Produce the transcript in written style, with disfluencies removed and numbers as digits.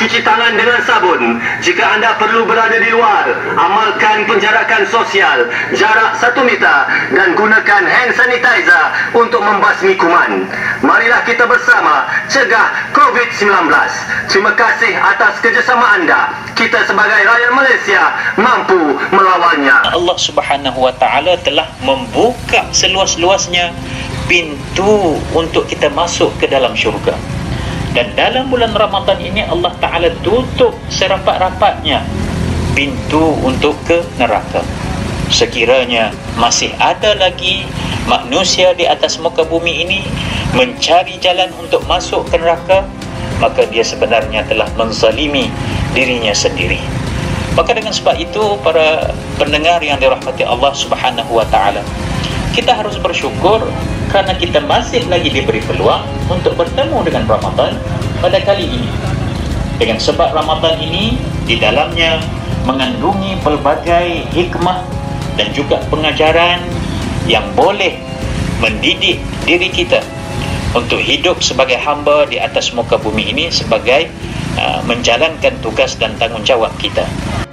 cuci tangan dengan sabun. Jika anda perlu berada di luar, amalkan penjarakan sosial, jarak 1 meter dan gunakan hand sanitizer untuk membasmi kuman. Marilah kita bersama cegah COVID-19. Terima kasih atas kerjasama anda. Kita sebagai rakyat Malaysia mampu melawannya. Allah Subhanahu wa taala telah membuka seluas-luasnya pintu untuk kita masuk ke dalam syurga. Dan dalam bulan Ramadan ini Allah Ta'ala tutup serapat-rapatnya pintu untuk ke neraka. Sekiranya masih ada lagi manusia di atas muka bumi ini mencari jalan untuk masuk ke neraka, maka dia sebenarnya telah menzalimi dirinya sendiri. Maka dengan sebab itu, para pendengar yang dirahmati Allah Subhanahu wa Ta'ala, kita harus bersyukur kerana kita masih lagi diberi peluang untuk bertemu dengan Ramadan pada kali ini. Dengan sebab Ramadan ini di dalamnya mengandungi pelbagai hikmah dan juga pengajaran yang boleh mendidik diri kita untuk hidup sebagai hamba di atas muka bumi ini sebagai menjalankan tugas dan tanggungjawab kita.